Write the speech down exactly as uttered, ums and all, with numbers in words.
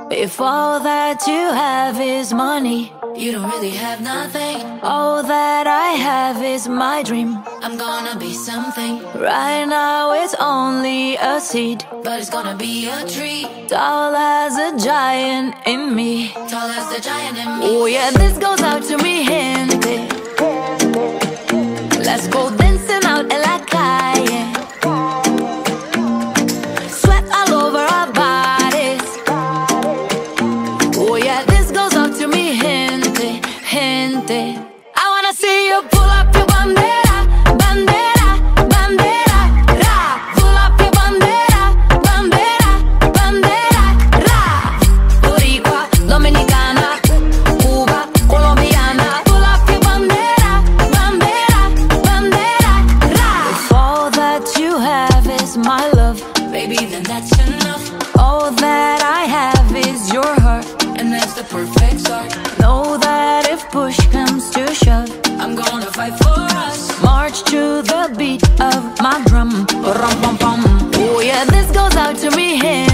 If all that you have is money, you don't really have nothing. All that I have is my dream. I'm gonna be something. Right now it's only a seed, but it's gonna be a tree. Tall as a giant in me. Tall as the giant in me. Oh yeah, this goes out to me, gente. Let's go dancing out en la calle. Sweat all over our bodies. Oh yeah, this goes out to me, gente, gente. I wanna see you pull up your bandera, bandera, bandera, ra. Pull up your bandera, bandera, bandera, ra. Boricua, Dominicana, Cuba, Colombiana. Pull up your bandera, bandera, bandera, ra. If all that you have is my love, baby, then that's enough. All that I have is your heart, and that's the perfect start. Know that if push comes to shove, I'm gonna fight for us. March to the beat of my drum. Rum, pum, pum. Oh yeah, this goes out to me.